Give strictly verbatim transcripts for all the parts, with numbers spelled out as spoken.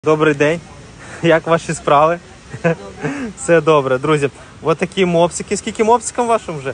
Добрий день. Як ваші справи? Добре. Все добре, друзі. Ось такі мопсики. Скільки мопсикам вашим вже?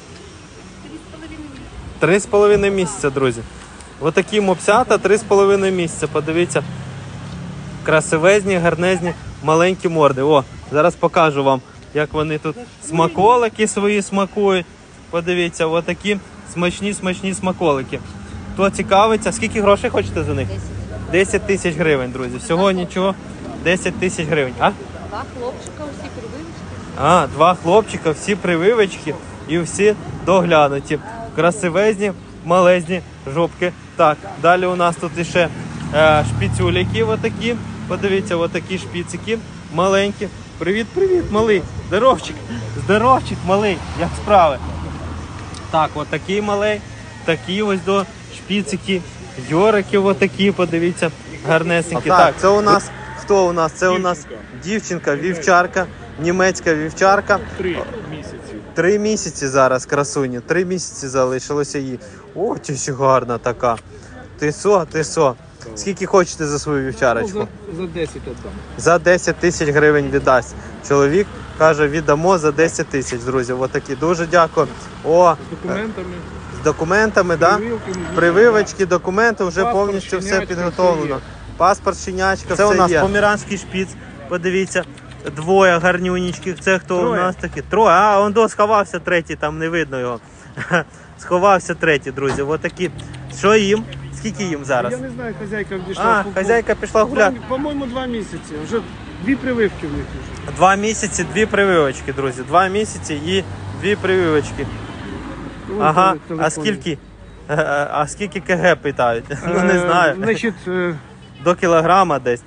Три з половиною місяця, друзі. Ось такі мопсята, три з половиною місяця. Подивіться. Красивезні, гарнезні, маленькі морди. О, зараз покажу вам, як вони тут смаколики свої смакують. Подивіться, ось такі смачні, смачні смаколики. Хто цікавиться, скільки грошей хочете за них? десять тисяч гривень, друзі. Всього нічого, десять тисяч гривень. А? Два хлопчика, всі прививочки. А, два хлопчика, всі прививочки і всі доглянуті. Красивезні, малезні жопки. Так, далі у нас тут іще е, шпіцюлики отакі. Подивіться, отакі шпіцики маленькі. Привіт, привіт, малий. Здоровчик, здоровчик, малий. Як справи? Так, отакий малий, такі ось до шпіцики. Йорики отакі, подивіться, гарнесенькі. Так, це у нас, хто у нас? Це у нас дівчинка, вівчарка, німецька вівчарка. Три місяці. Три місяці зараз, красуні, три місяці залишилося їй. О, чи ще гарна така. Ти со, ти со. Скільки хочете за свою вівчарочку? Ну, за, за десять віддам. За десять тисяч гривень віддасть. Чоловік каже, віддамо за десять тисяч, друзі. Отакі, дуже дякую. О, З документами. з документами, так? Да? Прививочки, документи, вже Паспорт, повністю все щенячка, підготовлено. все Паспорт, щенячка, це у нас є. Поміранський шпіц, подивіться, двоє гарнюнічких. Це хто Троє. у нас такі? Троє. А, он до сховався третій, там не видно його. Сховався третій, друзі. Ось такі. Що їм? Скільки їм зараз? Я не знаю, хазяйка відійшла. А, По- хазяйка пішла гуляти. По-моєму, два місяці. Вже дві прививки в них вже. Два місяці, дві прививочки, друзі. Два місяці і дві прививочки. Вон Ага, в телефоні. а скільки? Е, А скільки КГ питають? Ну не Е, знаю. Значить, е, До кілограма десь.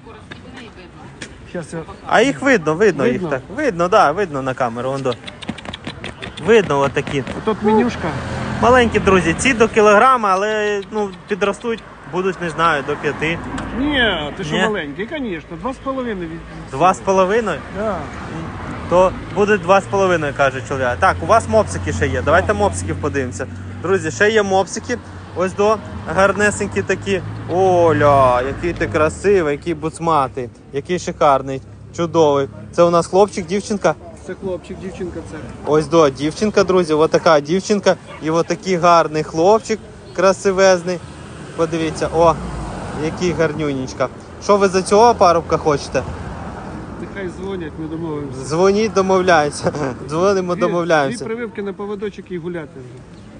щас я... А їх видно, видно, Видно? їх так. Видно, да, видно на камеру. Вон до. Видно отакі. Тут менюшка. Маленькі, друзі, ці до кілограма, але ну, підростуть, будуть, не знаю, до п'яти. Ні, ти що Ні? маленький, звісно. Два з половиною. від- Два з половиною? Да. То буде два з половиною, каже чоловік. Так, у вас мопсики ще є. Давайте мопсиків подивимося. Друзі, ще є мопсики. Ось до гарнесенькі такі. Оля, який ти красивий, який буцматий, який шикарний, чудовий. Це у нас хлопчик, дівчинка. Це хлопчик, дівчинка це. Ось до дівчинка, друзі, ось така дівчинка і ось такий гарний хлопчик, красивезний. Подивіться, о, який гарнюнічка. Що ви за цього парубка хочете? Нехай дзвонять, ми домовимося. Дзвоніть, домовляємося. Дзвонимо, Дві- домовляємося. Дві прививки на поводочок і гуляти вже.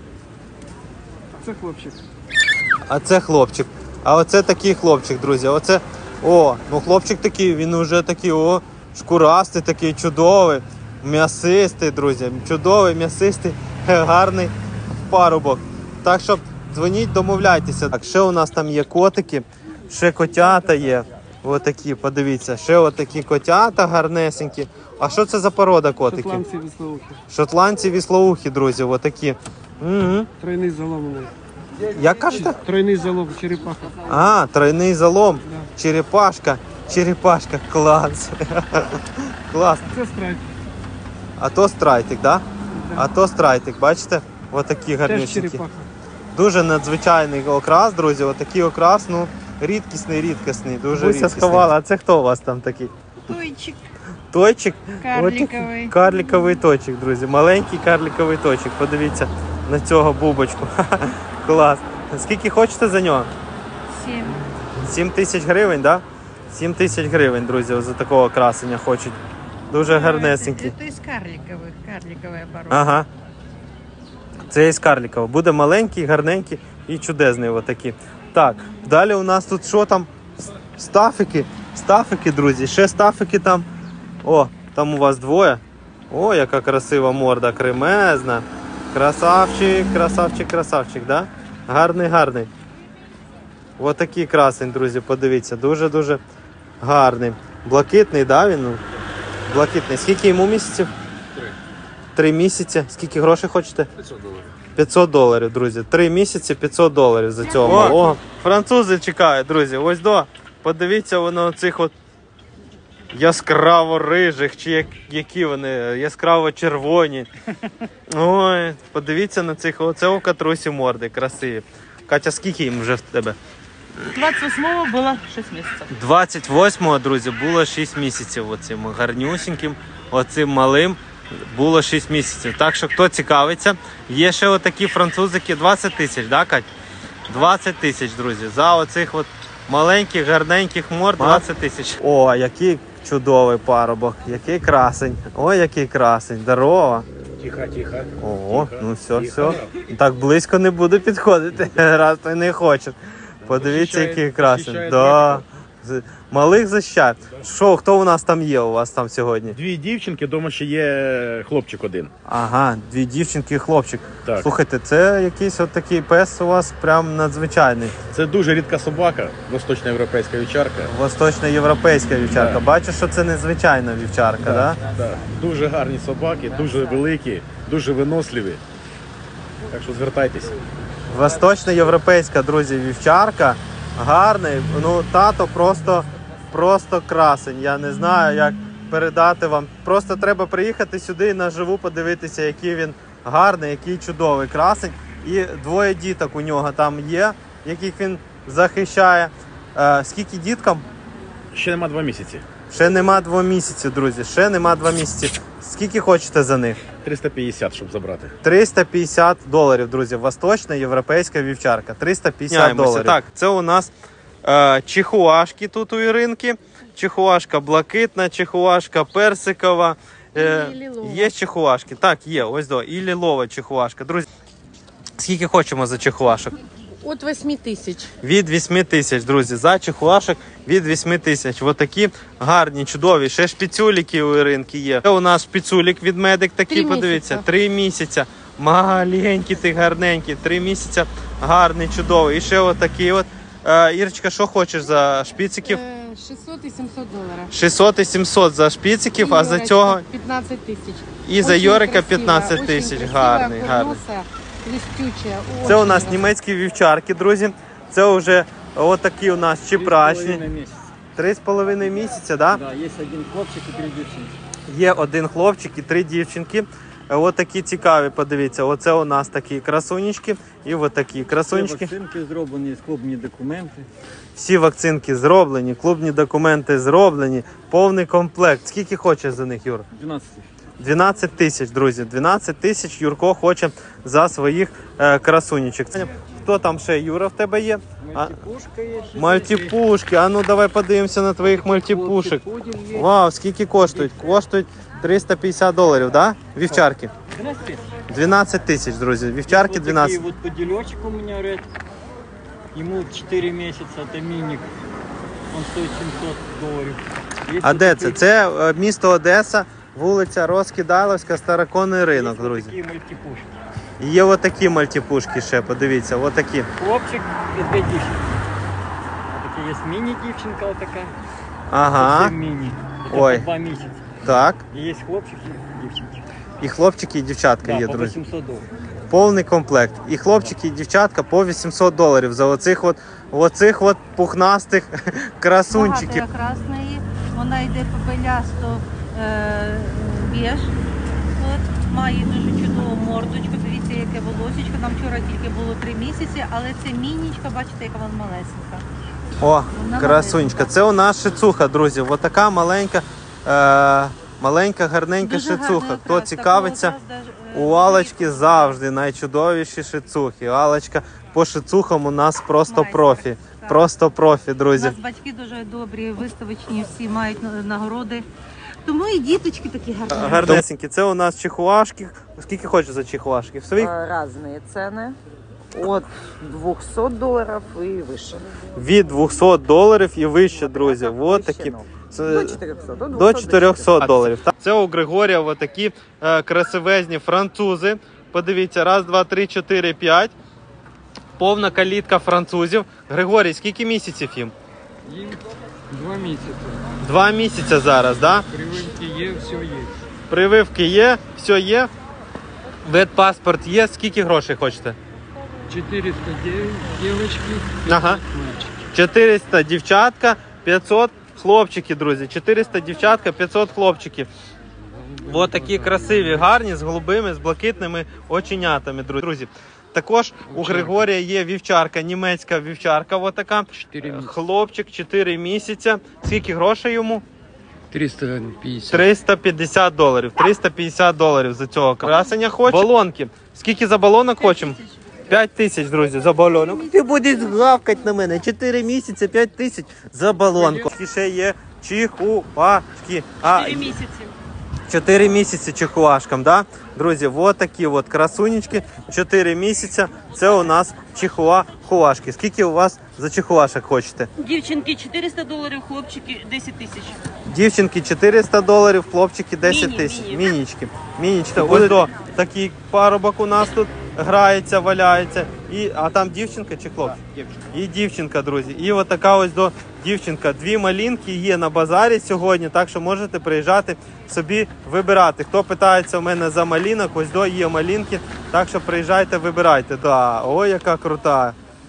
А це хлопчик. А це хлопчик. А оце такий хлопчик, друзі. Оце, о, ну хлопчик такий, він вже такий, о, шкурастий, такий чудовий, м'ясистий, друзі. Чудовий, м'ясистий, гарний парубок. Так що дзвоніть, домовляйтеся. Так, ще у нас там є котики, ще котята є. Отакі, подивіться, ще отакі котята гарнесенькі. А що це за порода котиків? Шотландці вислоухи. Шотландці віслоухі, друзі, отакі. Угу. Тройний залом у них. Як кажете? Тройний залом, черепаха. А, тройний залом, черепашка, черепашка, клас. Клас. Це страйк. А то страйтик, да? А то страйтик, бачите? Отакі Теж гарнюсінькі. черепаха. Дуже надзвичайний окрас, друзі, отакий окрас, ну, рідкісний, рідкісний, дуже рідкісний. Сховала, а це хто у вас там такий? Тойчик Точик? карликовий. От карликовий точик, друзі. Маленький карликовий точик. Подивіться на цього бубочку. Клас. Скільки хочете за нього? Сім. Сім тисяч гривень, так? Да? Сім тисяч гривень, друзі, за такого красення хочуть. Дуже гарнесенький. Це із карликових, карликовий оборот. Ага. Це із карликова. Буде маленький, гарненький і чудесний отакий. Так, далі у нас тут що там? Стафики. Стафики, друзі. Ще стафики там. О, там у вас двоє. О, яка красива морда, кремезна. Красавчик, красавчик, красавчик, да? Гарний, гарний. Ось такий красень, друзі, подивіться. Дуже-дуже гарний. Блакитний, да, він? Ну, блакитний. Скільки йому місяців? Три. Три місяці. Скільки грошей хочете? п'ятсот доларів. п'ятсот доларів, друзі. Три місяці, п'ятсот доларів за цього малого. Французи чекають, друзі. Ось до. Подивіться воно цих от яскраво-рижих, чи як, які вони, яскраво-червоні. Ой, подивіться на цих. Оце у Катрусі морди, красиві. Катя, скільки їм вже в тебе? двадцать восьмого было шесть месяцев. двадцять восьмого, друзі, було шість місяців. Оцим гарнюсіньким, оцим малим було шість місяців. Так що, хто цікавиться, є ще отакі французики, двадцять тисяч, да, Кать? двадцять тисяч, друзі. За оцих от маленьких, гарненьких мор двадцять тисяч. О, який чудовий парубок, який красень. Ой, який красень, здорово. Тихо, тихо. О, тихо, ну все, тихо. все. Так близько не буду підходити, раз той не хоче. Подивіться, Захищає- який красень. захищає Да. З- Малих защать. Що, хто у нас там є у вас там сьогодні? Дві дівчинки, вдома ще є хлопчик один. Ага, дві дівчинки і хлопчик. Так. Слухайте, це якийсь от такий пес у вас прям надзвичайний. Це дуже рідка собака, восточноєвропейська вівчарка. Восточноєвропейська вівчарка. Да. Бачу, що це незвичайна вівчарка, так? Да. Да. Дуже гарні собаки, дуже великі, дуже виносливі. Так що звертайтесь. Восточноєвропейська, друзі, вівчарка. Гарний. Ну, тато просто, просто красень. Я не знаю, як передати вам. Просто треба приїхати сюди і наживу подивитися, який він гарний, який чудовий красень. І двоє діток у нього там є, яких він захищає. Е, скільки діткам? Ще нема два місяці. Ще нема двох місяців, друзі. Ще нема два місяці. Скільки хочете за них? триста п'ятдесят, щоб забрати. триста п'ятдесят доларів, друзі. Восточна європейська вівчарка. триста п'ятдесят доларів. Так, це у нас е, чихуашки тут у Іринки. Чихуашка блакитна, чихуашка персикова. Е, І лілова. є чихуашки. Так, є, ось до. І лілова чихуашка. Друзі, скільки хочемо за чихуашок? От восьми тисяч. Від вісім тисяч, друзі. За чихуашок від вісім тисяч. Ось такі гарні, чудові. Ще шпіцюліки у Іринки є. Це у нас шпіцюлік від медик такий, Три подивіться. місяця. Три місяця. Маленький ти, гарненький. Три місяця. Гарний, чудовий. І ще отакий от. Е, Ірочка, що хочеш за шпіциків? шістсот і сімсот доларів. шістсот і сімсот за шпіциків, а за Йорочка цього п'ятнадцять тисяч. і за Йорика п'ятнадцять тисяч. Гарний, гарний. Листючая. Це у нас німецькі вівчарки, друзі. Це вже отакі у нас чепрачні. Три з половиною місяця, да? Да, есть один хлопчик и три девчонки. Є один хлопчик і три дівчинки. Ось такі цікаві, подивіться. Оце у нас такі красунечки і ось такі Всі красунечки. вакцинки зроблені, клубні документи. Всі вакцинки зроблені, клубні документи зроблені, повний комплект. Скільки хочеш за них, Юр? дванадцять тисяч. дванадцять тисяч, друзі. дванадцять тисяч Юрко хоче за своїх е, красунечок. Хто там ще, Юра, в тебе є? А, Мультипушка є. ще мультипушки. А ну давай подивимося на твоїх мультипушек. Пудель є. Вау, скільки коштують? Коштують триста п'ятдесят доларів, да? Вівчарки. дванадцять тисяч. дванадцять тисяч, друзі. Вівчарки Вот дванадцять. такий вот пуделечек у меня ред. Ему чотири месяца, это миник. Он стоит сімсот доларів. Є А вот де такий- це? Це е, місто Одеса, вулиця Розкидайловська, Староконний ринок, є друзі. Такі мультипушки. І є отакі мультипушки ще, подивіться, отакі. Хлопчик і дві дівчинки. А такі є міні-дівчинка отака. Ага, Це міні. Це Ой. по два місяці. так. І є хлопчик і дівчинка. І хлопчики, і дівчатка Да, є, по друзі. вісімсот доларів. Повний комплект. І хлопчики, і дівчатка по вісімсот доларів за оцих от, оцих от пухнастих красунчиків. Багато красної, вона йде попелясто е, біж. От, має дуже чудову мордочку. Дивіться, яке волосечко. Нам вчора тільки було три місяці, але це мінічка, бачите, яка вона малесенька. О, Вона красунечка. малесенька. Це у нас шицуха, друзі. Ось така маленька, е, маленька, гарненька Дуже шицуха. гарний Хто окрас, цікавиться, такого окрас даже, е, у Алочки завжди найчудовіші шицухи. Алочка по шицухам у нас просто Майстер, профі. так. Просто профі, У друзі. нас батьки дуже добрі, виставочні, всі мають на- нагороди. Тому і діточки такі гарні. Гарнесенькі. Це у нас чихуашки. Скільки хочеш за чихуашки? В своїх? Э, Разные цены. От двухсот долларов и выше. Від двохсот доларів і вище, друзі. Ось такі. Выше, Це- ну, До четырехсот. От До двухсот чотирьохсот доларів. Це у Григорія ось такі е, красивезні французи. Подивіться, раз, два, три, чотири, п'ять. Повна калітка французів. Григорій, скільки місяців їм? Їм два місяці. Два місяці зараз, да? Прививки є, все є. Прививки є, все є. Ветпаспорт є. Скільки грошей хочете? чотириста дівчатки, Ага. мальчики. чотириста дівчатка, п'ятсот хлопчики, друзі. чотириста дівчатка, п'ятсот хлопчиків. Ось такі красиві, гарні, з голубими, з блакитними оченятами, друзі. Також у Григорія є вівчарка, німецька вівчарка, отака. Хлопчик, чотири місяці. Скільки грошей йому? триста пятьдесят. триста п'ятдесят доларів. триста п'ятдесят доларів за цього красення хоче. Балонки. Скільки за балонок хочемо? п'ять тисяч, друзі, за балонок. Ти будеш гавкати на мене. чотири місяці, п'ять тисяч за балонку. І ще є чихуашки. чотири місяці. чотири місяці чихуашкам, да? Друзі, вот такі от красунечки. чотири місяці. Це у нас чихуахуашки. Скільки у вас за чихуашок хочете? Дівчинки чотириста доларів, хлопчики десять тисяч. Дівчинки чотириста доларів, хлопчики десять Міні, тисяч. міні. Мінічки. Мінічки. Ось до такий парубок у нас тут грається, валяється. І, а там дівчинка чи хлопчик? Дівчинка. І дівчинка, друзі. І от така ось до дівчинка. Дві малинки є на базарі сьогодні, так що можете приїжджати собі вибирати. Хто питається у мене за малинок, ось до є малинки. Так що приїжджайте, вибирайте. Да. Ой, яка крута.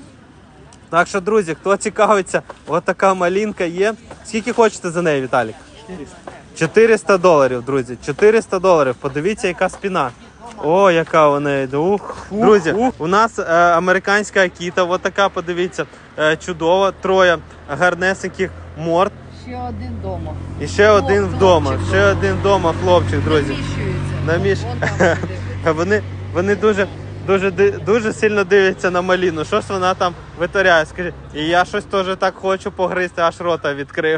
Так що, друзі, хто цікавиться, от така малинка є. Скільки хочете за неї, Віталік? чотириста доларів, друзі. чотириста доларів. Подивіться, яка спина. О, яка вона йде. Ух, друзі, у нас е, американська акіта, от така, подивіться, е, чудова. Троє гарнесеньких морд. Ще один вдома. І ще один вдома. Ще один вдома, хлопчик, друзі. Наміш... Вони, вони дуже, дуже, дуже сильно дивляться на малину. Що ж вона там витворяє? Скажи, і я щось теж так хочу погризти, аж рота відкрив.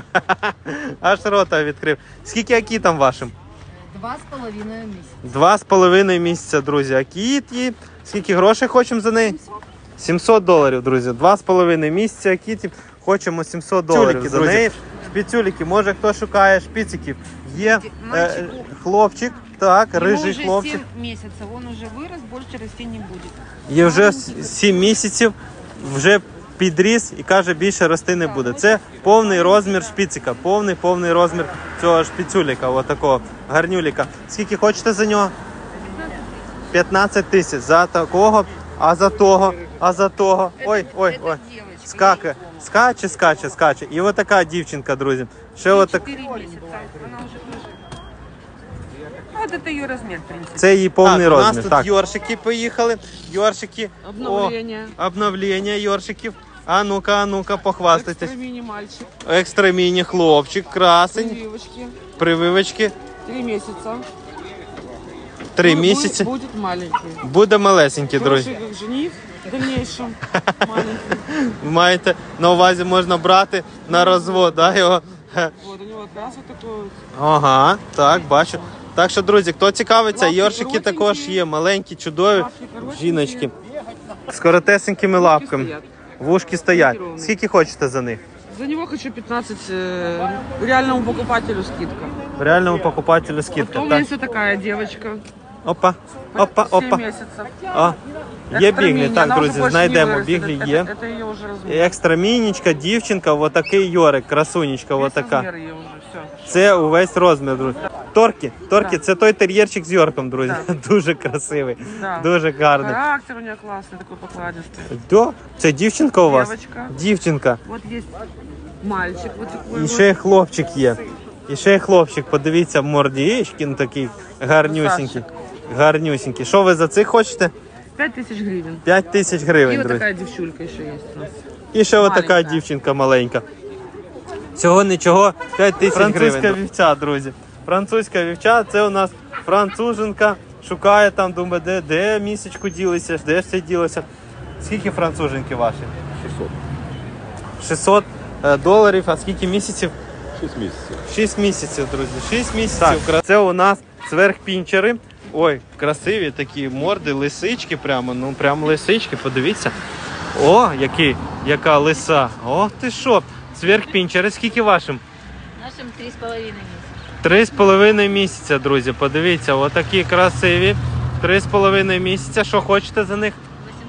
Аж рота відкрив. Скільки акітам вашим? Два з половиною місяця. Два з половиною місяця, друзі. Акіті. Скільки грошей хочемо за неї? сімсот доларів, друзі. Два з половиною місяця акіті. Хочемо сімсот доларів за неї. Шпіцюліки. Може, хто шукає шпіциків. Є е, хлопчик. Так, рижий хлопчик. сім місяців. Він вже вирос, більше рости не буде. Є вже сім місяців. Вже підріс і каже, більше рости не буде. Це повний розмір шпіцика, повний повний розмір цього шпіцюліка, отакого гарнюліка. Скільки хочете за нього? п'ятнадцять тисяч за такого, а за того, а за того. Ой, ой, ой. Скакає, скаче, скаче, скаче. І отака дівчинка, друзі. Ще отак. чотири місяці. Вона вже дуже. Вот это ее размер, в принципе. Це її повний Так, у розмір. нас тут Так, йоршики поїхали. Йоршики. Обновлення. О, обновлення йоршиків. А ну-ка, а ну-ка, похвастайтесь. Экстра-мини мальчик. Екстра міні хлопчик, красень. Прививочки. Прививочки. Три месяца. Три Ну, місяці. Будет, будет маленький. Буде малесенький, друзі. Хороший, как жених в дальнейшем. Маленький. Маєте на увазі, можна брати на розвод, да, його? Вот, у него крас вот такой вот. Ага, так, бачу. Так що, друзі, хто цікавиться, Лапки йоршики коротенькі. також є, маленькі, чудові Лапки коротенькі. жіночки. З коротесенькими лапками. стоять. Вушки стоять. Мотивовані. Скільки хочете за них? За него хочу пятнадцать. э, реальному покупателю скидка. Реальному покупателю скидка. Потом Так. есть вот такая девочка. Опа, опа, семь опа. месяцев. О, є Экстра біглі, мини, так, она уже друзі, больше знайдемо. не вырастет. Біглі Это- є. Это ее уже размер. Екстра мінічка, дівчинка, отакий йорик, красунечка, Весь отака. размер ее уже, все. Це увесь розмір, друзі. Торки, торки, це той тер'єрчик з йорком, друзі. Дуже красивий, Да. дуже гарний. Характер у нее классный, такой покладистый. До, це дівчинка у вас? Девочка. Дівчинка. Вот есть мальчик вот такой І вот. ще й хлопчик є. І ще й хлопчик, подивіться, мордієчкін такий гарнюсінький. Гарнюсінький. Що ви за цих хочете? Пять тысяч гривен. п'ять тисяч И гривень, вот друзі. такая девчулька еще есть у нас. І ще отака Маленька. дівчинка маленька. Всього нічого, п'ять тисяч гривень. Французька вівця, друзі. Французька вівця, це у нас француженка. Шукає там, думає, де, де місячку ділися, де ж це ділося. Скільки француженки ваші? шістсот. шістсот е, доларів, а скільки місяців? шість місяців. шість місяців, друзі. шість місяців. Так, це у нас цверхпінчери. Ой, красиві такі морди, лисички прямо, ну прям лисички, подивіться. О, який, яка лиса. Ох ти що. Цверхпінчери, скільки вашим? Нашим три з половиною місяці. Три з половиною місяця, друзі. Подивіться, отакі красиві. Три з половиною місяця. Що хочете за них?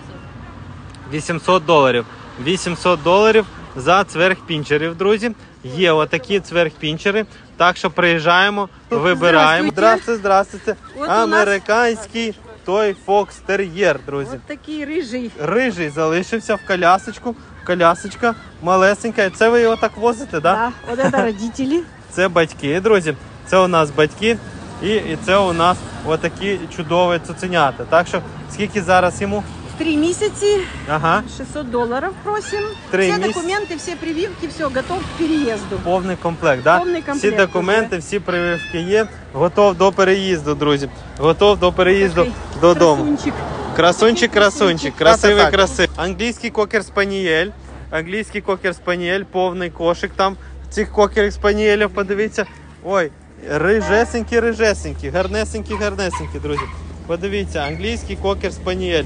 вісімсот. вісімсот доларів. вісімсот доларів за цверхпінчерів, друзі. Є отакі цверхпінчери. Так що приїжджаємо, вибираємо. Здравствуйте, здравствуйте. От у Американський той фокстер'єр, друзі. Вот такий рыжий. Рижий залишився в колясочку. Колясочка малесенька. Це ви його так возите, так? Да? Да, вот это родители. Це батьки, друзі. Це у нас батьки. І, і це у нас отакі чудові цуценята. Так що, скільки зараз йому? Три месяца, Ага. шестьсот долларов просим. Три все месяца. документы, все прививки, все, готов к переезду. Повний комплект, да? Повний комплект Всі документи, всі прививки є. Готов до переїзду, друзі. Готов до переїзду Такий додому. красунчик. Красунчик, красунчик, красивий, Так, так, так. красивий. Англійський кокер спанієль. Англійський кокер спанієль, повний кошик там. Цих кокер спанієлів, подивіться. Ой, рижесенькі, рижесенькі, гарнесенькі, гарнесенькі, друзі. Подивіться, англійський кокер спанієль.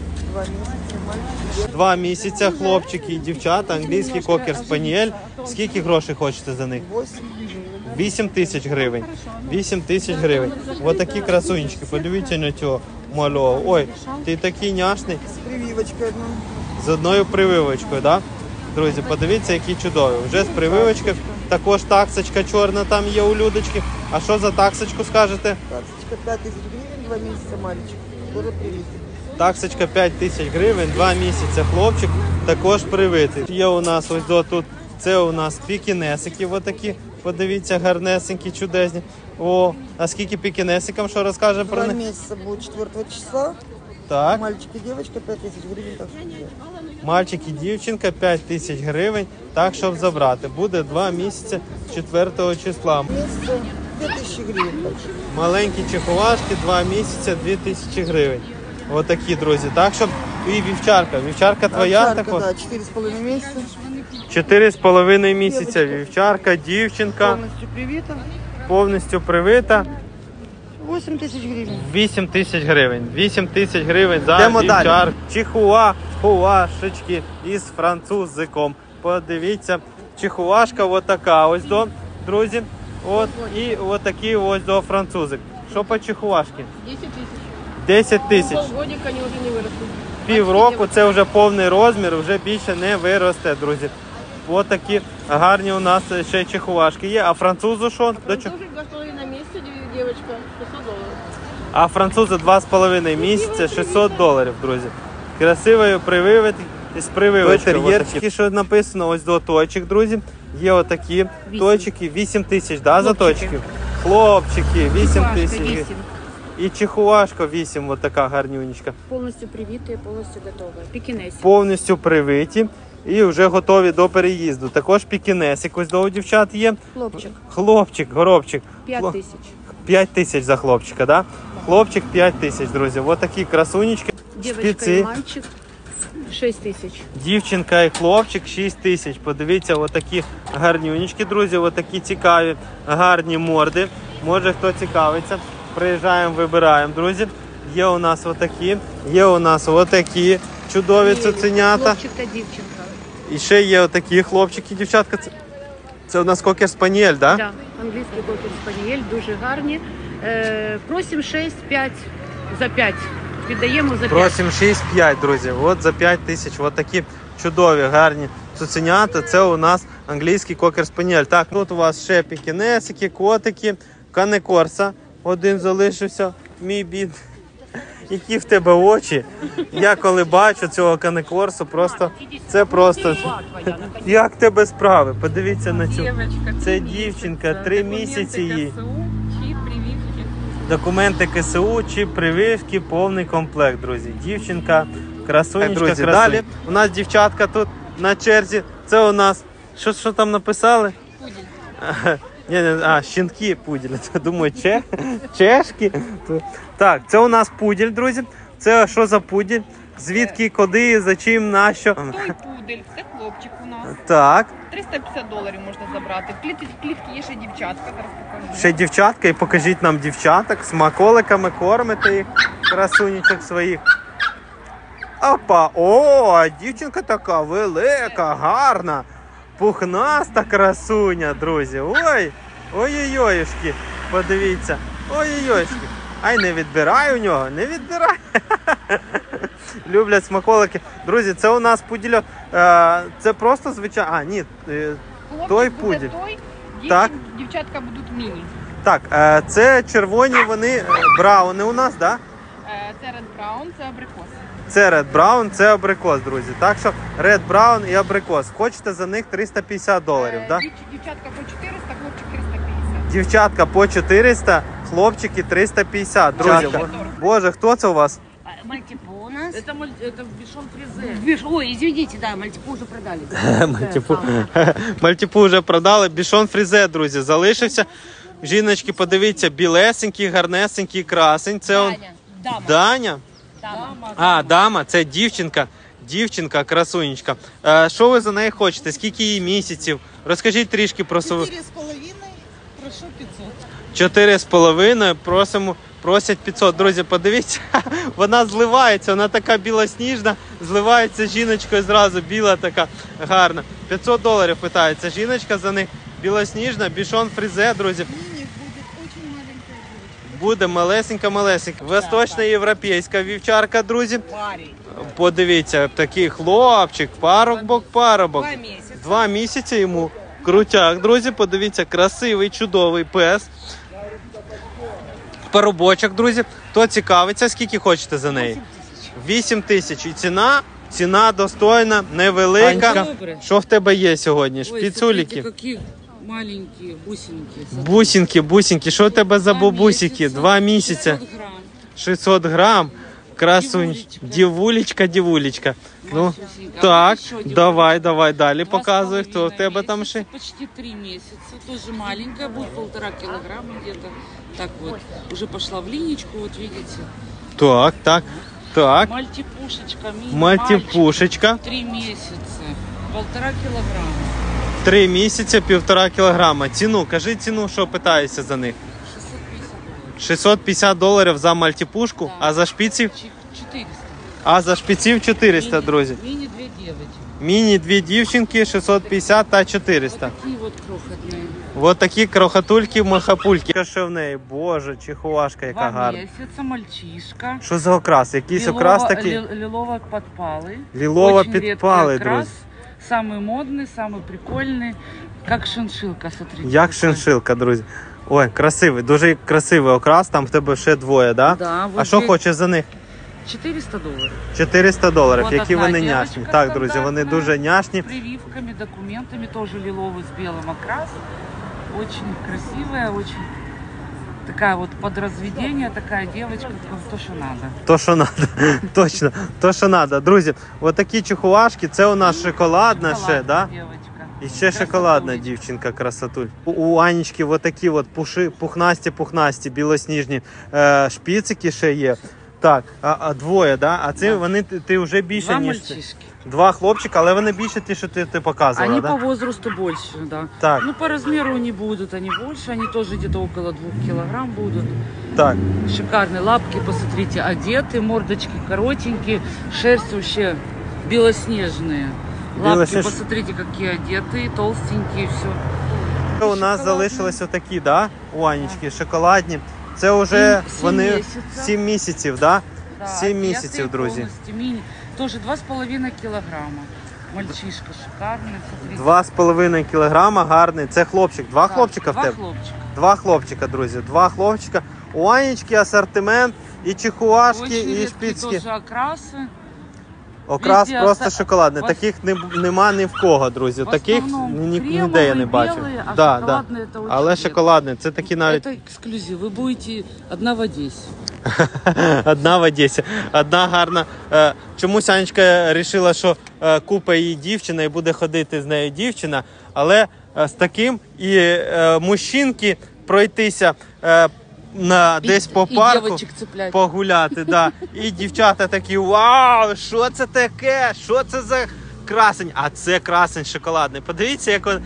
Два місяці, хлопчики і дівчата, англійський кокер спанієль. Скільки грошей хочете за них? Вісім тисяч гривень. Вісім тисяч гривень. Ось такі красунечки. Подивіться на цього малого. Ой, ти такий няшний. Прививочка. З одною прививочкою, да? Друзі, подивіться, які чудові. Вже з прививочкою. Також таксочка чорна там є у Людочки. А що за таксочку скажете? Таксочка пять тысяч гривен, два месяца мальчик. Тоже привитый. Таксочка п'ять тисяч гривень, два місяці хлопчик, також привитий. Є у нас ось до тут, це у нас пікінесики, отакі, подивіться, гарнесенькі, чудесні. О, а скільки пікінесикам, що розкажемо про Два них? месяца будет четвертого числа. Так, Мальчик и девочка пять тысяч гривен. Так что нет. мальчик і дівчинка, п'ять тисяч гривень, так, щоб забрати. Буде два місяці четвертого числа. Месяца две тысячи гривен. Большие. Маленькі чеховашки, два місяці, дві тисячі гривень. Отакі, друзі. Так, щоб і вівчарка. Вівчарка твоя? Овчарка, також? да, четыре с половиной месяца. Чотири з половиною місяця. Вівчарка, дівчинка, Полностью привита. повністю привита. восемь тысяч гривен. вісім тисяч гривень. вісім тисяч гривень за Йдемо далі. вівчар. Чихуа, хуашечки із французиком. Подивіться, чихуашка отака ось до, друзі. От, і отакий ось до французик. Що по чихуашки? десять тисяч. Полгодика они уже не выросли. Півроку це вже повний розмір, вже більше не виросте, друзі. Ось такі гарні у нас ще чихуашки є. А французу що? До чого? готовы на месте, девочка, шестьсот долларов. А французу два з половиною місяця, шістсот доларів, друзі. Красивою прививити з прививочкою. Тер'єрчики, що написано, ось до точок, друзі. Є отакі точки, вісім тисяч, да, за точки? Хлопчики, вісім тисяч. І чихуашка вісім, от така гарнюнечка. Повністю привіти, повністю готові. Пікінесі. Повністю привиті і вже готові до переїзду. Також пікінесик ось до у дівчат є. Хлопчик. Хлопчик, горобчик. П'ять тисяч. п'ять тисяч за хлопчика, да? Хлопчик п'ять тисяч, друзі. Ось такі красунечки. Дівчинка і Шпіци. мальчик. Шість тисяч. Дівчинка і хлопчик шість тисяч. Подивіться, отакі гарнюнечки, друзі, отакі цікаві, гарні морди. Може хто цікавиться. Приїжджаємо, вибираємо, друзі. Є у нас отакі, є у нас отакі чудові цуценята. Хлопчик та дівчинка. І ще є отакі хлопчики, дівчатка. Це, це у нас кокер спанієль, да? Так, англійський кокер спанієль, дуже гарні. Е, просимо шість п'ять за п'ять. Віддаємо за п'ять. Просимо шість п'ять, друзі. От за п'ять тисяч. От такі чудові, гарні цуценята. Це у нас англійський кокер спанієль. Так, тут у вас ще пікінесики, котики, канекорса. Один залишився, мій бід. Які в тебе очі. Я коли бачу цього канекорсу, просто це просто. Як тебе справи? Подивіться на цю. Це дівчинка, три місяці їй. Документи КСУ чи прививки, повний комплект, друзі. Дівчинка, красунечка, Друзі, красуня. далі. У нас дівчатка тут на черзі. Це у нас, що, що там написали? Пуділь. Ні, ні, а, щенки пуділь. Думаю, че? Чешки. Так, це у нас пуділь, друзі. Це що за пуділь? Звідки, куди, за чим, на що? Той пудель, це хлопчик у нас. Так. триста п'ятдесят доларів можна забрати. В клітці, в клітці є ще дівчатка, зараз покажу. Ще дівчатка, і покажіть нам дівчаток, смаколиками кормите їх, красунечок своїх. Опа, о, дівчинка така велика, гарна, пухнаста красуня, друзі. Ой, ой-ой-ойшки, подивіться, ой-ой-ойшки. Ай, не відбирай у нього, не відбирай. Люблять смаколики. Друзі, це у нас пуділь, е, це просто звичайно, а, ні, е, той пуділь. Той, Так. дівчатка будуть міні. Так, е, це червоні, вони е, брауни у нас, да? Це Red Brown, це абрикос. Це Red Brown, це абрикос, друзі. Так що Red Brown і абрикос. Хочете за них триста п'ятдесят доларів, Е, да? дів- Дівчатка по чотириста, хлопчик триста п'ятдесят. Дівчатка по чотириста, хлопчики триста п'ятдесят. Друзі, Дівчатка. Боже, хто це у вас? мальтипу у нас. Это, маль- это бишон фризе. Биш- Ой, извините, да, мальтипу уже продали. Мальтипу. Мальтипу вже продали. Бішон фрізе, друзі, залишився. Жіночки, подивіться, білесенький, гарнесенький красень. Це он... Даня. Дама. Даня? Дама. А, дама, це дівчинка. Дівчинка, красунечка. Е, що ви за неї хочете? Скільки їй місяців? Розкажіть трішки про свою... Чотири з половиною, прошу п'ятсот. Чотири з половиною, просимо, просять п'ятсот. Друзі, подивіться, вона зливається, вона така білосніжна, зливається жіночкою зразу, біла така гарна. п'ятсот доларів питається жіночка за них, білосніжна, бішон фрізе, друзі. Буде малесенька-малесенька. Восточноєвропейська вівчарка, друзі. Подивіться, такий хлопчик, парубок, парубок. Два місяці. Два місяці йому. Крутяк, друзі, подивіться, красивий, чудовий пес. Парубочок, друзі. Хто цікавиться, скільки хочете за неї? вісім тисяч. І ціна, ціна достойна, невелика. Що в тебе є сьогодні? Шпіцуліки? Які маленькі бусинки. Бусинки, бусинки. Що в тебе за бабусики? Два місяці. шістсот грам. Красунь. Дівулечка, дівулечка. Ну, так, давай, давай далі показуй, хто в тебе там ще. Почти три месяца, тоже маленькая, будет полтора килограмма где-то. Так вот, уже пошла в линечку, вот видите. Так, так, так. Мальтипушечка, мини, Мальтипушечка. мальчик, три месяца, полтора килограмма. Три місяці, півтора кілограма. Ціну, кажи ціну, що питаєшся за них. шістсот п'ятдесят доларів за мальтипушку, Да. а за шпиців? четыреста. А за шпиців чотириста, друзі. Мини две девочки. Міні дві дівчинки, шістсот п'ятдесят та чотириста. Вот такие вот крохотные. Ось такі крохотульки, махапульки. Що в неї? Боже, чихуашка, яка Два гарна. месяца, мальчишка. Що за окрас? Якийсь окрас такий? лил- Лилово подпалы. Лілова Очень підпали, редкий окрас. друзі. Самый модный, самый прикольный. Как шиншилка, смотрите. Як какой. шиншилка, друзі. Ой, красивий, дуже красивий окрас, там в тебе ще двоє, да? Да, А вот що здесь хочеш за них? четыреста долларов. чотириста доларів, От які одна вони дівчинка няшні. Так, друзі, вони стандартна. дуже няшні. С прививками, документами, тоже лиловый с белым окрас. Очень красивая, очень такая вот под разведение, такая девочка, то, что надо. То, що треба, точно, то, що треба. Друзі, отакі чихуашки, це у нас шоколадна ще, да? Девочка. І ще шоколадна дівчинка, красотуль. У, у Анічки отакі от пуши, пухнасті-пухнасті, білосніжні е, шпіцики ще є. Так, а, а двоє, да? А це Да. вони, ти, ти вже більше, Два ніж... мальчишки. Два хлопчика, але вони більше ті, що ти, ти показувала, Они да? по возрасту больше, да. Так, Ну, по размеру не будут они больше, они тоже где-то около двух килограмм будут. так. Шикарные лапки, посмотрите, одеты, мордочки коротенькие, шерсть вообще белоснежные. Лапки, Белоснеж- посмотрите, какие одетые, толстенькие, все. У нас залишились отакі, да? У Анічки, шоколадні. Це вже Сім- сім вони місяців. сім місяців, да? Да, Сім одетые місяців, друзі. полностью, мини. Тоже два с половиной килограмма. Мальчишка шикарный, смотрите. Два з половиною кілограма, гарний. Це хлопчик. Два Да, хлопчика в два тебе? хлопчика. Два хлопчика, друзі. Два хлопчика. У Анічки асортимент, і чихуашки, Очень і редкие шпицьки. тоже окрасы. Окрас везде просто оста- шоколадний. в ос- Таких не, нема ні в кого, друзі. В Таких основному ні, кремові, ніде я не бачив. білі, а Да, да. шоколадний це очень Але рідко. шоколадний. Це такі навіть Это эксклюзив. Вы будете одна в Одессе. одна в Одесі. Одна гарна. Е, Чомусь Анечка вирішила, що е, купа її дівчина і буде ходити з нею дівчина. Але е, з таким і е, мужчинки пройтися е, на десь по и парку. девочек цеплять. Погуляти, да. І дівчата такі: вау, що це таке? Що це за красень? А це красень шоколадний. Подивіться, як він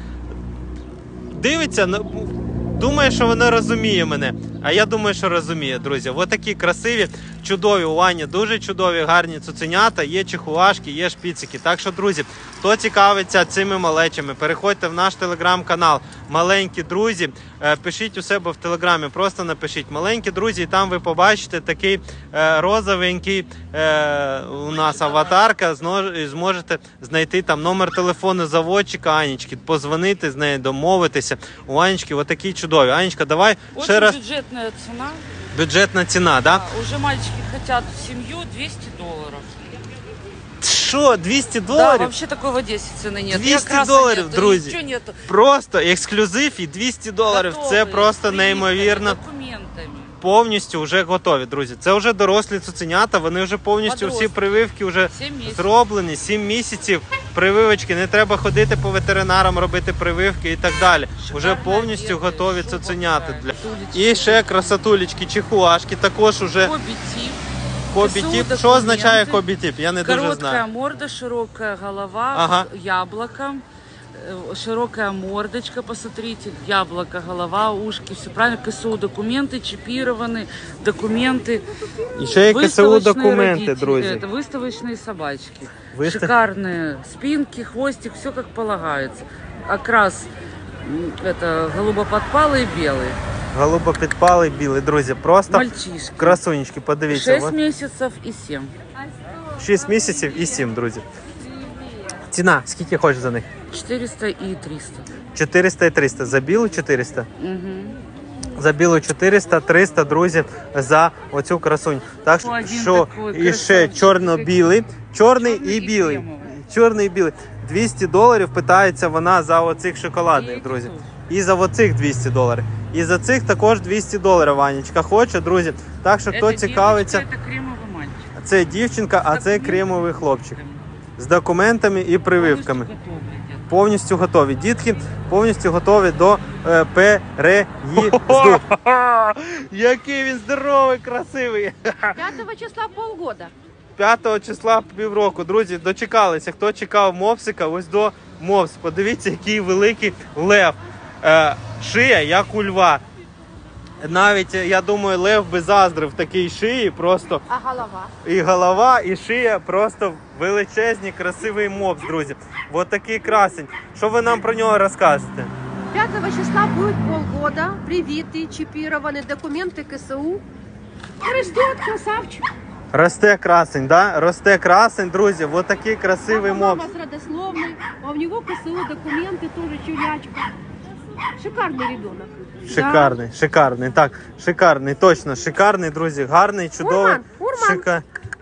дивиться, ну, думає, що вона розуміє мене. А я думаю, що розуміє, друзі. Ось такі красиві, чудові у Ані, дуже чудові, гарні цуценята, є чихуашки, є шпіцики. Так що, друзі, хто цікавиться цими малечами, переходьте в наш телеграм-канал «Маленькі друзі». Е, Пишіть у себе в телеграмі, просто напишіть «Маленькі друзі», і там ви побачите такий е, розовенький е, у нас аватарка, зно- і зможете знайти там номер телефону заводчика Анічки, позвонити з нею, домовитися. У Анічки отакі чудові. Анічка, давай Очень ще раз. бюджетная цена. Бюджетна ціна, да? А, уже мальчики хотят семью двести долларов. Що, двісті Да, доларів? вообще такой в Одессе цены нет. двісті И окраса доларів, нету, друзі. Ничего нету. Просто ексклюзив і двісті доларів. Це Готовые, просто с прививками, неймовірно. документами. повністю вже готові, друзі. Це вже дорослі цуценята, вони вже повністю всі прививки вже зроблені, сім місяців. Прививочки, не треба ходити по ветеринарам, робити прививки і так далі. Вже повністю готові цуценята. Для... І ще красотулечки, чихуашки, також уже... Хобби-тип. Хобби-тип. Що означає хобби-тип? Я не дуже знаю. Короткая морда, широкая голова, ага. яблоком, широкая мордочка, посмотрите, яблоко, голова, ушки, все правильно. КСУ документы, чипированы, документы. Еще и КСУ документы, друзья. Это выставочные собачки. Выстав... Шикарные спинки, хвостик, все как полагается. Окрас это голубоподпалый и белый. Голубопідпалий білий, друзі, просто мальчишки. Красунечки, подивіться. шесть місяців і сім. шість місяців і сім, друзі. Ціна, скільки хочеш за них? чотириста і триста. чотириста і триста. За білу чотириста? Угу. За білу чотириста, триста, друзі, за оцю красунь. Так що, що і ще чорно-білий, чорний і білий. Чорний і білий. двісті доларів питається вона за оцих шоколадних, друзі. І за оцих двісті доларів. І за цих також двісті доларів Ванечка хоче, друзі. Так що хто цікавиться, це дівчинка, а це кремовий хлопчик. З документами і прививками. Повністю готові. Дітки повністю готові до е, переїзду. Який він здоровий, красивий. п'ятого числа полгода. п'ятого числа півроку. Друзі, дочекалися. Хто чекав мопсика, ось до мопс. Подивіться, який великий лев. Е, шия, як у льва. Навіть, я думаю, лев би заздрив такій шиї просто. А голова? І голова, і шия просто величезні, красивий мопс, друзі. Ось такий красень. Що ви нам про нього розкажете? п'ятого числа будет полгода, привитый, чипированный, документы КСУ. Растет, красавчик. Росте красень, да? Росте красень, друзі. Ось такий красивий мопс. Мама родословный, а у него КСУ документы, тоже чулячка. Шикарный ребенок. Шикарний, да. Шикарний, так, шикарний, точно, шикарний, друзі, гарний, чудовий. Урман, Урман. Шика...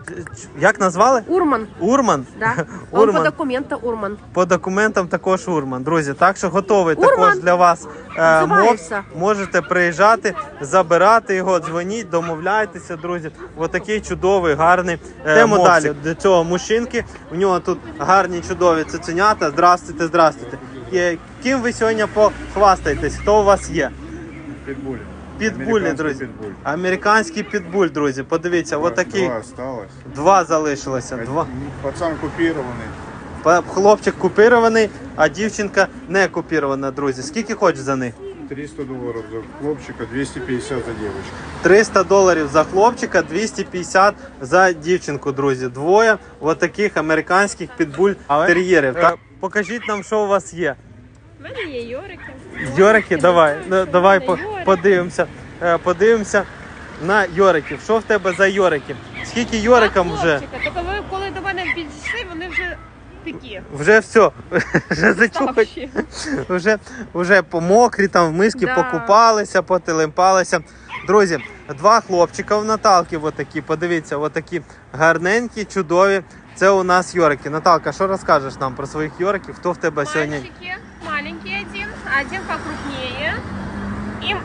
Як назвали? Урман. Урман? Да. Урман. Он по документам Урман. По документам також Урман, друзі. Так що готовий Урман. також для вас е, мопс. Називається. Можете приїжджати, забирати його, дзвоніть, домовляйтеся, друзі. Ось такий чудовий, гарний е, Йдемо далі до цього мужчинки. У нього тут гарні, чудові цуценята. Здравствуйте, здравствуйте. Е, Ким ви сьогодні похвастаєтесь? Хто у вас є? Підбуль. Підбулі, друзі. Підбуль. Американський підбуль, друзі. Подивіться, Два, отакі. Два осталось. Два залишилося. Два. Пацан купірований. Па- Хлопчик купірований, а дівчинка не купірована, друзі. Скільки хочеш за них? триста доларів за хлопчика, двісті п'ятдесят за дівчинку. триста доларів за хлопчика, двісті п'ятдесят за дівчинку, друзі. Двоє от таких американських підбуль-тер'єрів. Так, покажіть нам, що у вас є. У мене є йорики. Йорики, давай, ну, давай по- подивимося. Е, Подивимося на йориків. Що в тебе за йорики? Скільки йорикам вже? Тільки ви, коли до мене підійшли, вони вже такі. Вже все, вже зачухать. Ставші. Вже, вже помокрі, там в миски Да. покупалися, потелемпалися. Друзі, два хлопчика в Наталки, отакі, подивіться, отакі гарненькі, чудові. Це у нас йорики. Наталка, що розкажеш нам про своїх йориків? Хто в тебе сьогодні? Мальчики, маленький один, один покрупнее. Им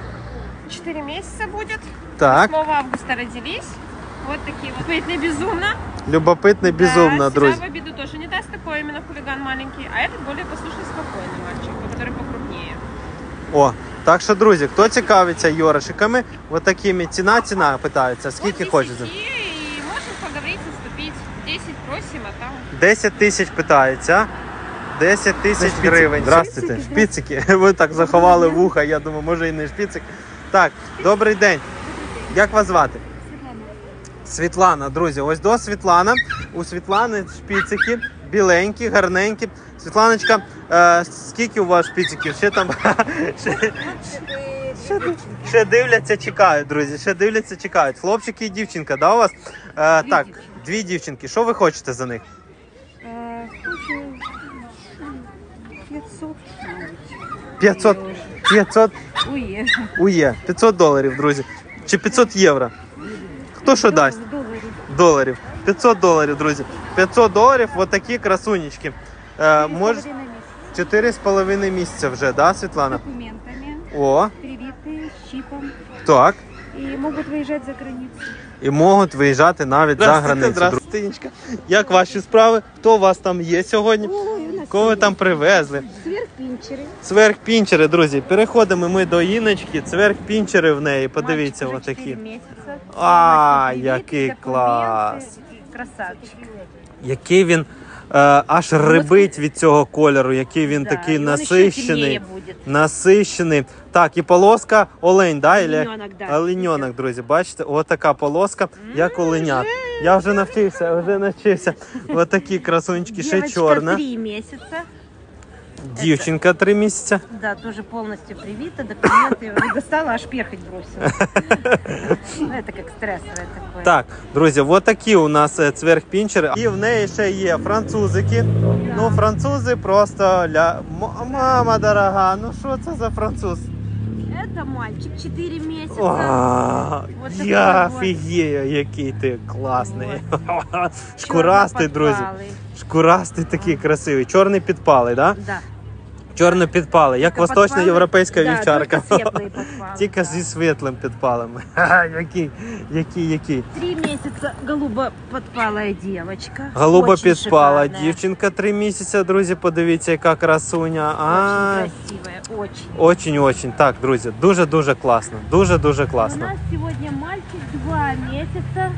четыре месяца будет. Так, восьмого августа родились. Вот такие вот. Любопытный безумно. любопитний, безумно, да, друзі. себя в обиду тоже не даст, такой именно хулиган маленький. А этот более послушный, спокойный мальчик, который покрупнее. О, так що, друзі, хто цікавиться йоришиками, отакими, ціна, ціна питається, скільки От хочете? десяти, и можем поговорить, уступить. десять просим, а там... десять тисяч питається. десять тисяч гривень. Здравствуйте. Шпіцики. Ви так заховали вуха, я думаю, може і не шпіцик. Так, добрий день. Як вас звати? Світлана, друзі, ось до Світлана. У Світлани шпіцики, біленькі, гарненькі. Світланочка, е, скільки у вас шпіциків? Ще там ще, ще, ще дивляться, чекають, друзі. Ще дивляться, чекають. Хлопчики і дівчинка, да, у вас? Е, так, дві дівчинки. Що ви хочете за них? Хочу п'ятсот. п'ятсот, п'ятсот Ує. ує, п'ятсот доларів, друзі. Чи п'ятсот євро? Хто що дасть? Доларів. Доларів. п'ятсот доларів, друзі. п'ятсот доларів, отакі красунечки. Е, мож... чотири з половиною місяця вже, да, Світлана? Документами. О, Привіти з чіпом. так. и могут выезжать за границу. І можуть виїжджати навіть за границю. Здравствуйте, як ваші справи? Хто у вас там є сьогодні? Кого ви там привезли? Сверхпинчеры. Цверхпінчери, друзі. Переходимо ми до Іночки. Цверхпінчери в неї, подивіться, Мальчик уже отакі. четыре месяца. А, Привет, який документы. клас. Красавчик. Який він е, аж рибить від цього кольору, який він Да, такий і він ще насищений. темніє буде. Насищений. Так, і полоска олень, да? Ілля? Олененок, да. Олененок, друзі, бачите? Отака полоска, як оленят. Я вже навчився, вже навчився. Отакі красунчики, ще Девочка чорна. три месяца. Дівчинка три місяці. Да, тоже полностью привита, документы. Я достала, аж перхоть бросила. Ну, это как стрессовое такое. Так, друзі, от такі у нас е, цверхпінчери. І в неї ще є французики. Ну, французи просто ля... М- Мама дорога, ну що це за француз? Это мальчик четыре месяца. О, Вот я такой вот. офігею, який ти класний. Вот. Шкурастий, Чёрно друзі. подпалый. Шкурастий такий красивий. Чорний підпалий, так? Да? Да. Чорний підпалий, як Тільки восточноєвропейська Да, вівчарка. только светлые подпалы, Тільки да. зі світлим підпалом. Ха-ха, Який, який, який. Три месяца голубо подпалая девочка. Голуба Очень підпала, шикарная. дівчинка три місяці, друзі, подивіться, яка красуня. А, Очень красивая, очень. очень-очень. Так, друзі, дуже-дуже класно. Дуже-дуже У класно. нас сегодня мальчик два месяца.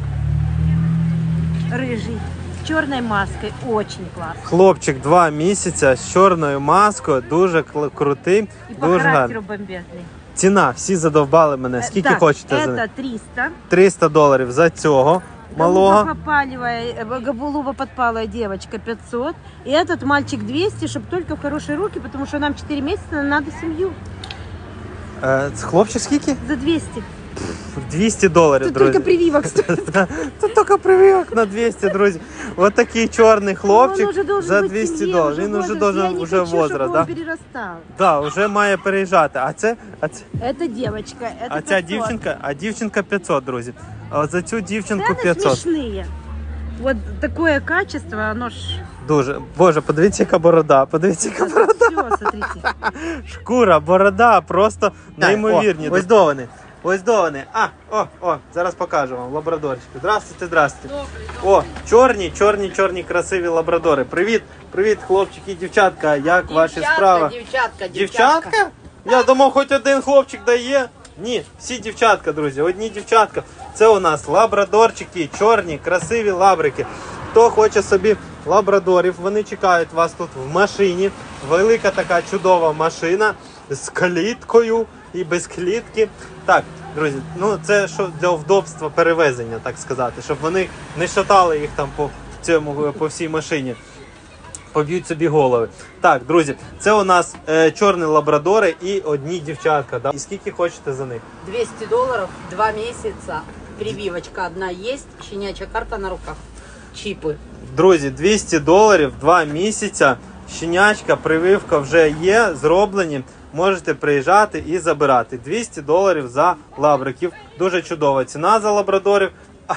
Рыжий. С черной маской. Очень классно. Хлопчик два місяці з чорною маскою, дуже кл- крутий, И по дуже характеру гарний. бомбезный. Ціна, всі задовбали мене. Скільки Так, хочете за это них? триста. триста доларів за цього малого. Голубоподпаливая, голубоподпалая девочка пятьсот. И этот мальчик двести, чтобы только в хорошие руки, потому что нам четыре месяца, надо семью. Е, це хлопчик скільки? За двести. двісті доларів, Тут друзі. только прививок стоит. Тут тільки прививок на двісті, друзі. Ось такий чорний хлопчик Он уже должен за быть двісті семье, доларів. уже Він уже возраст. должен Я не уже хочу, возраст, чтобы да? он перерастал. Да, вже має переїжджати. А це, а це, Это девочка, это а ця пятьсот. дівчинка, а дівчинка п'ятсот, друзі. А за цю дівчинку Цены п'ятсот. смешные. Вот такое качество, оно ж... Дуже. Боже, подивіться, яка борода. Подивіться, яка борода. Все, смотрите. Шкура, борода, просто неймовірні. Ось до вони. Ось до вони. А, о, о, зараз покажу вам лабрадорчики. Здравствуйте, здравствуйте. О, чорні, чорні, чорні, красиві лабрадори. Привіт, привіт, хлопчики і дівчатка. Як ваші справи? Дівчатка, Дівчатка? Я думав, хоч один хлопчик дає. Ні, всі дівчатка, друзі, одні дівчатка. Це у нас лабрадорчики, чорні, красиві лабрики. Хто хоче собі лабрадорів, вони чекають вас тут в машині. Велика така чудова машина з кліткою і без клітки. Так, друзі, ну це що для вдобства перевезення, так сказати, щоб вони не шатали їх там по цьому, по всій машині. Поб'ють собі голови. Так, друзі, це у нас е, чорні лабрадори і одні дівчатка. Да? І скільки хочете за них? двести долларов, два месяца. Прививочка одна есть, щенячья карта на руках. Чипы. Друзі, двісті доларів, два місяця, щенячка, прививка вже є, зроблені. Можете приїжджати і забирати. двісті доларів за лабриків. Дуже чудова ціна за лабрадорів.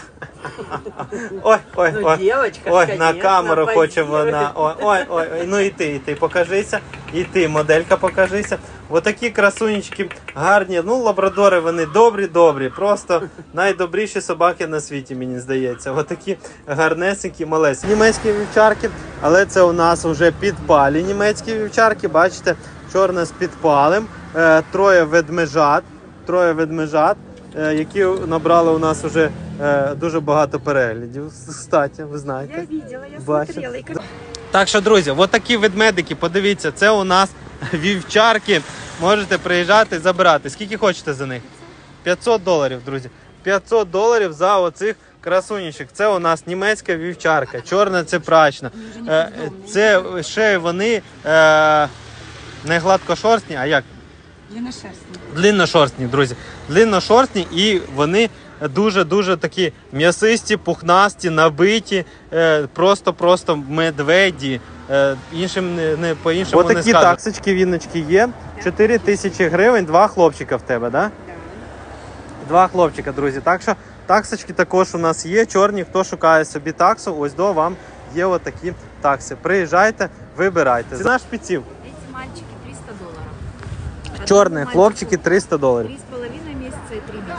Ой, ой, Ну, ой. девочка, Ой, конечно, на камеру хоче позирует. вона. Ой, ой, ой, ой. Ну і ти, і ти покажися. І ти, моделька, покажися. Отакі красунечки гарні. Ну, лабрадори, вони добрі-добрі. Просто найдобріші собаки на світі, мені здається. Отакі гарнесенькі, малесенькі. Німецькі вівчарки, але це у нас вже підпалі німецькі вівчарки. Бачите, чорна з підпалем. Е, троє ведмежат. Троє ведмежат. Які набрали у нас вже е, дуже багато переглядів. Кстати, ви знаєте. Я видела, я Бачите. смотрела. И как... Так що, друзі, от такі ведмедики, подивіться, це у нас вівчарки. Можете приїжджати, забирати. Скільки хочете за них? п'ятсот доларів, друзі. п'ятсот доларів за оцих красунічок. Це у нас німецька вівчарка, чорна цепрачна. Е, це ще вони е, не гладкошерстні, а як? Длинношерстні, друзі. Длинношерстні і вони дуже-дуже такі м'ясисті, пухнасті, набиті, е, просто-просто медведі. Е, іншим не, не по-іншому не скажу. Отакі таксочки, віночки є. чотири тисячі гривень, два хлопчика в тебе, да? Два хлопчика, друзі. Так що таксочки також у нас є. Чорні, хто шукає собі таксу, ось до вам є отакі такси. Приїжджайте, вибирайте. Ціна шпиців. Эти мальчики триста долларов. Чорні хлопчики триста доларів. Три с половиной месяца и три месяца.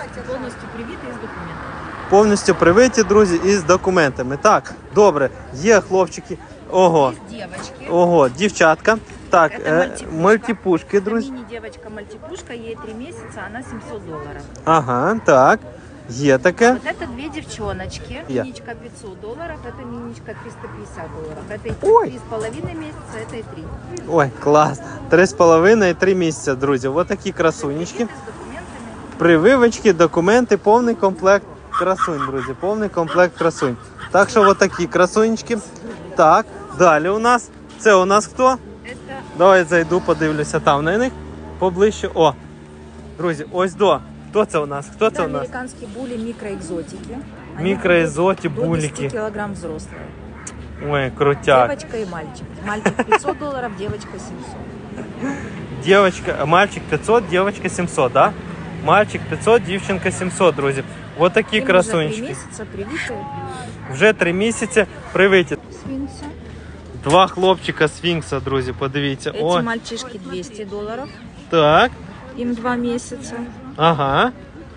Повністю привіти з документами. Повністю привиті, друзі, із документами. Так, добре, є хлопчики. Ого, Девочки. ого, дівчатка. Так, Це е, мальтипушка. мальтипушки, друзі. Мини-девочка мальтипушка, ей три месяца, она семьсот долларов. Ага, так, є таке. Вот это две девчоночки. Я. Миничка пятьсот долларов, это миничка триста пятьдесят долларов. Это Ой. три с половиной месяца, это и три. Ой, клас. Три з половиною, три місяці, друзі. Ось такі красунечки. С документами. Прививочки, документи, повний комплект красунь, друзі. Повний комплект красунь. Так що ось такі красунечки. Так, далі у нас. Це у нас хто? Это Давай зайду, подивлюся там на них поближче. О, друзі, ось до. Хто це у нас? Хто це это у нас? американские були микроэкзотики. Они Микроэкзоти, будут до булики. десяти килограмм взрослые. Ой, крутяк. Девочка и мальчик. Мальчик пятьсот долларов, девочка семьсот. Девочка, мальчик пятьсот, девочка семьсот, да? Мальчик пятьсот, дівчинка сімсот, друзі. Ось такі Им уже три красунечки. месяца привитые. Вже три місяці привиті. Свинца. Два хлопчика сфінкса, друзі, подивіться. Эти Ой, мальчишки двести долларов. так, Им два месяца. ага.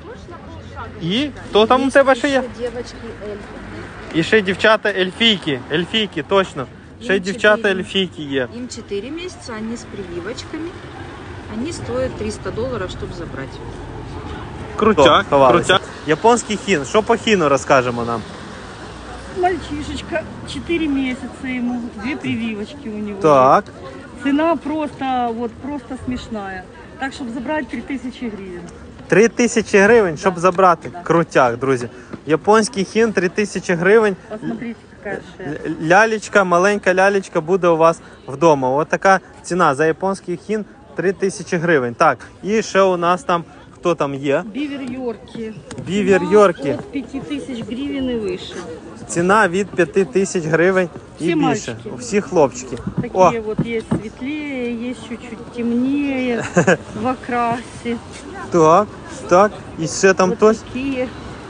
І хто там у Есть тебе ще є? еще девочки эльфы. І ще дівчата ельфійки, ельфійки, точно. Ще й Їм дівчата чотири. ельфійки є. Им четыре месяца, они с прививочками. Они стоят триста долларов, чтобы забрать. Крутяк, крутяк. Японський хін. Що по хіну розкажемо нам? Мальчишечка, четыре месяца ему, две прививочки у него. Так. Цена просто, вот, просто смешная. Так, чтобы забрать три тысячи гривен. Три тисячі гривень, щоб забрати. Крутяк, друзі. Японський хін три тисячі гривень. Посмотрите, какая шерсть. Л- Лялечка, маленька лялечка буде у вас вдома. Ось така ціна за японський хін три тисячі гривень. Так, і ще у нас там, хто там є? Бивер Йорки. Бівер Цена Йорки. От пяти тысяч гривен и выше. Ціна від п'яти тисяч гривень і Всі більше. мальчики. Всі хлопчики. Такие О, вот есть светлее, есть чуть-чуть темнее, в окрасе. так, так. І ще там Вот хтось. такие.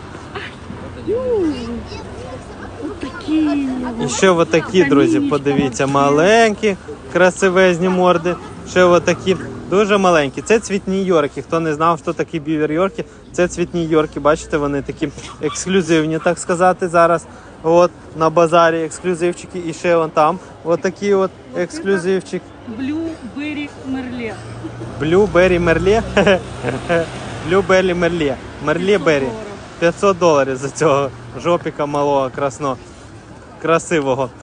М, Вот такие. І ще от такі, друзі, Камінечка подивіться, вообще. маленькі, красивезні морди. Ще от такі, дуже маленькі. Це цвітні йорки. Хто не знав, що такі бівер йорки, це цвітні йорки. Бачите, вони такі ексклюзивні, так сказати, зараз. От на базарі ексклюзивчики. І ще вон там от такий от ексклюзивчик. Блюберри Мерле. Блюбері Мерле. Блюбері Мерле. Мерле Беррі. п'ятсот доларів за цього жопіка малого, красно, красивого.